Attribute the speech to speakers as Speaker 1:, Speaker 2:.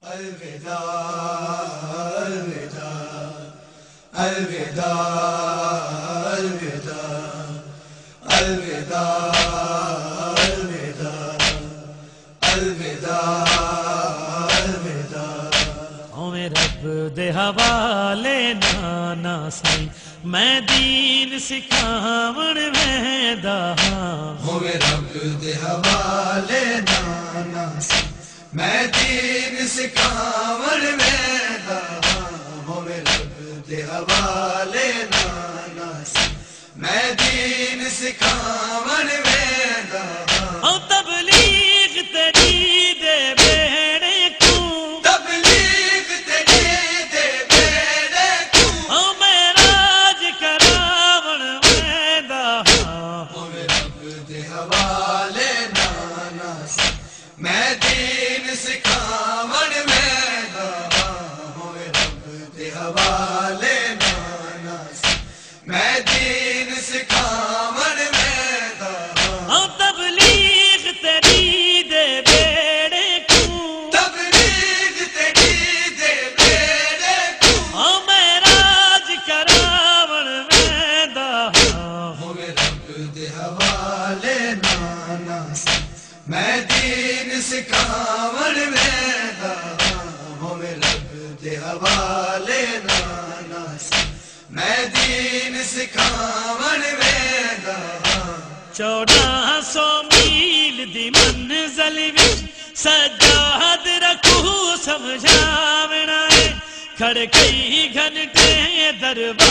Speaker 1: الوداع الوداع الوداع الوداع الوداع الوداع الوداع الوداع
Speaker 2: اوے رب دے حوالے نانا سائی میں دین سکھاون ویندا ہاں
Speaker 1: ہوے رب دے حوالے نانا سائی میں دین سکھاون ویندا ہاں ہوے رب دے حوالے نانا سائی میں دین سکھاون ویندا ہاں
Speaker 2: او تبلیغ تیری دے بیڑے کیوں
Speaker 1: تبلیغ تیری دے بیڑے کیوں
Speaker 2: او معراج کراون ویندا ہاں
Speaker 1: ہوے رب دے حوالے نانا سائی میں دین سکھاون ویندا ہاں ہوے رب دے حوالے نانا سائی میں دین سکھاون ویندا ہاں
Speaker 2: او تبلیغ تیری دے بیڑے کیوں
Speaker 1: تبلیغ تیری دے بیڑے کیوں
Speaker 2: او معراج کراون ویندا ہاں
Speaker 1: ہوے رب دے حوالے نانا سائی میں دین سکھاون ویندا ہاں ہوے رب دے حوالے نانا سائی میں دین سکھاون ویندا ہاں
Speaker 2: 1400 میل دی منزل وچ سجاد رکھو سمجھاونا ہے کھڑ کئی گھنٹے دربار